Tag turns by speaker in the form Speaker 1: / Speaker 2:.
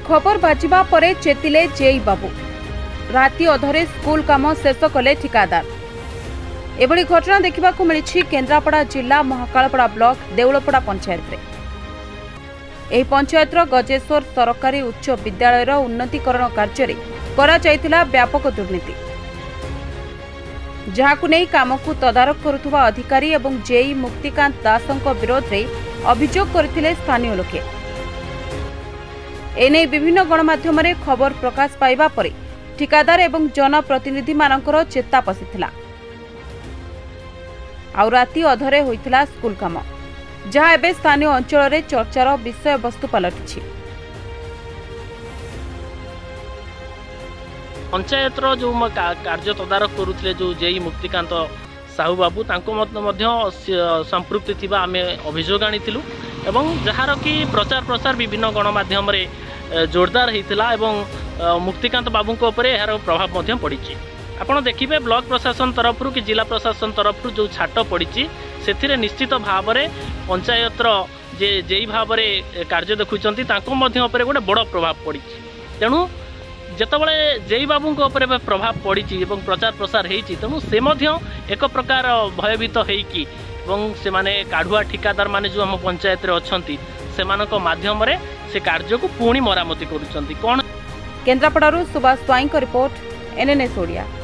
Speaker 1: खबर बाजिबा परे चेतिले जेई बाबू राति अधरे स्कूल काम शेष कले ठिकादार। एभली घटना देखा मिली केन्द्रापड़ा जिला महाकालपड़ा ब्लॉक देउलपड़ा पंचायत। यह पंचायत गजेश्वर सरकारी उच्च विद्यालयर उन्नतीकरण कार्य करा जायतिला व्यापक दुर्नीति, जहाकु नै काम को तदारख करुवा अधिकारी एवं जेई मुक्तिकांत दासंक विरोध में अभियोग करथिले स्थानीय लोके। एने विभिन्न गणमाध्यम खबर प्रकाश पाइबा परे ठिकादार एवं जनप्रतिनिधि मानकर चेता पशिथिला। आउ राति अधरे होइथिला स्कूल काम, जहाँ एबे स्थानीय अंचल में चर्चार विषय वस्तु पलटिछि।
Speaker 2: पंचायत जो कार्य तदारख करुले जो जेई मुक्तिकांत साहू बाबू संपृक्ति थिबा आमे अभियोग आनिथिलु एवं जहार कि प्रचार प्रसार विभिन्न गणमाध्यम जोरदार होता एवं मुक्तिकांत बाबू यार प्रभाव पड़ी। आपड़ देखिए ब्लॉक प्रशासन तरफ कि जिला प्रशासन तरफ जो छाट पड़ी से निश्चित भाव में पंचायत जेई भाव में कार्य देखुंट गोटे बड़ प्रभाव पड़ी। तेणु जितेबाला जेई बाबू प्रभाव पड़ी प्रचार प्रसार होती तेणु से एक प्रकार भयभीत होने काढ़ुआ ठिकादार माने जो आम पंचायत अच्छा से माध्यम से कार्य को पुणी मरामती करुँच।
Speaker 1: केन्द्रापड़ारू सुभाष स्वाईं रिपोर्ट, NNS ओडिया।